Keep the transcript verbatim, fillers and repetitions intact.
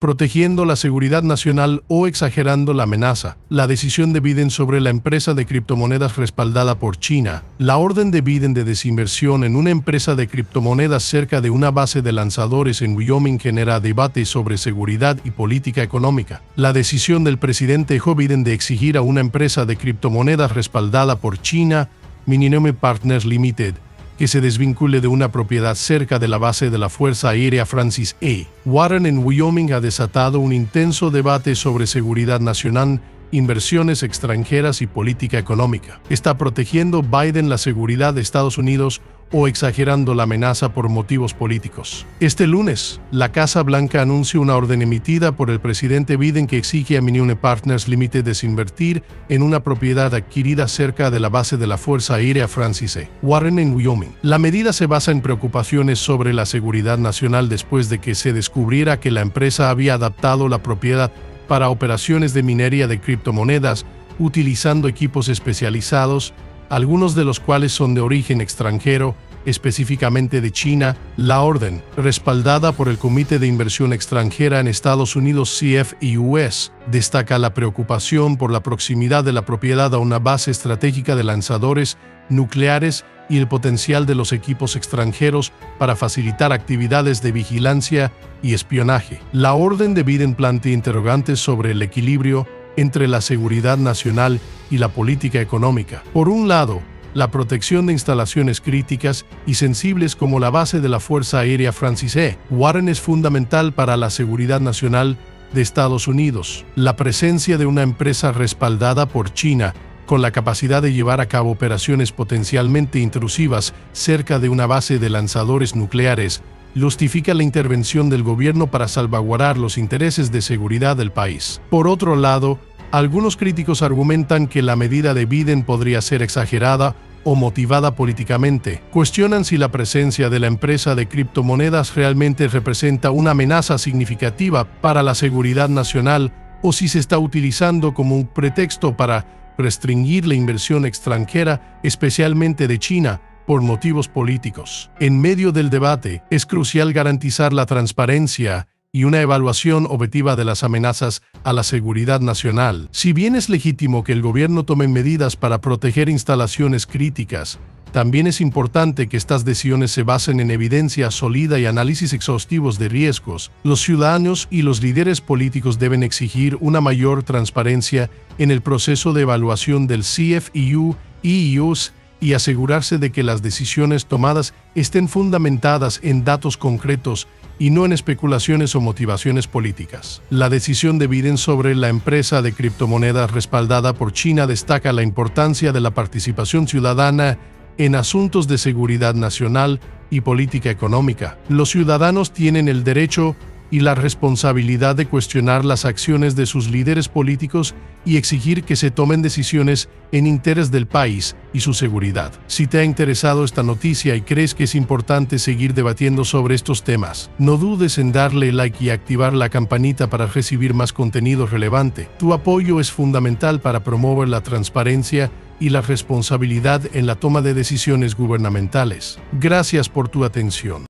protegiendo la seguridad nacional o exagerando la amenaza. La decisión de Biden sobre la empresa de criptomonedas respaldada por China. La orden de Biden de desinversión en una empresa de criptomonedas cerca de una base de lanzadores en Wyoming genera debate sobre seguridad y política económica. La decisión del presidente Joe Biden de exigir a una empresa de criptomonedas respaldada por China, Millennium Partners Limited, que se desvincule de una propiedad cerca de la base de la Fuerza Aérea Francis A. Warren en Wyoming ha desatado un intenso debate sobre seguridad nacional, inversiones extranjeras y política económica. ¿Está protegiendo Biden la seguridad de Estados Unidos o exagerando la amenaza por motivos políticos? Este lunes, la Casa Blanca anunció una orden emitida por el presidente Biden que exige a Millennium Partners Limited desinvertir en una propiedad adquirida cerca de la base de la Fuerza Aérea Francis A. Warren en Wyoming. La medida se basa en preocupaciones sobre la seguridad nacional después de que se descubriera que la empresa había adaptado la propiedad para operaciones de minería de criptomonedas utilizando equipos especializados, algunos de los cuales son de origen extranjero, específicamente de China. La orden, respaldada por el Comité de Inversión Extranjera en Estados Unidos C F I U S, destaca la preocupación por la proximidad de la propiedad a una base estratégica de lanzadores nucleares y el potencial de los equipos extranjeros para facilitar actividades de vigilancia y espionaje. La orden de Biden plantea interrogantes sobre el equilibrio entre la seguridad nacional y la política económica. Por un lado, la protección de instalaciones críticas y sensibles como la base de la Fuerza Aérea Francis A. Warren es fundamental para la seguridad nacional de Estados Unidos. La presencia de una empresa respaldada por China con la capacidad de llevar a cabo operaciones potencialmente intrusivas cerca de una base de lanzadores nucleares justifica la intervención del gobierno para salvaguardar los intereses de seguridad del país. Por otro lado, algunos críticos argumentan que la medida de Biden podría ser exagerada o motivada políticamente. Cuestionan si la presencia de la empresa de criptomonedas realmente representa una amenaza significativa para la seguridad nacional o si se está utilizando como un pretexto para restringir la inversión extranjera, especialmente de China, por motivos políticos. En medio del debate, es crucial garantizar la transparencia y una evaluación objetiva de las amenazas a la seguridad nacional. Si bien es legítimo que el gobierno tome medidas para proteger instalaciones críticas, también es importante que estas decisiones se basen en evidencia sólida y análisis exhaustivos de riesgos. Los ciudadanos y los líderes políticos deben exigir una mayor transparencia en el proceso de evaluación del C F I U E U S y asegurarse de que las decisiones tomadas estén fundamentadas en datos concretos y no en especulaciones o motivaciones políticas. La decisión de Biden sobre la empresa de criptomonedas respaldada por China destaca la importancia de la participación ciudadana en asuntos de seguridad nacional y política económica. Los ciudadanos tienen el derecho y la responsabilidad de cuestionar las acciones de sus líderes políticos y exigir que se tomen decisiones en interés del país y su seguridad. Si te ha interesado esta noticia y crees que es importante seguir debatiendo sobre estos temas, no dudes en darle like y activar la campanita para recibir más contenido relevante. Tu apoyo es fundamental para promover la transparencia y la responsabilidad en la toma de decisiones gubernamentales. Gracias por tu atención.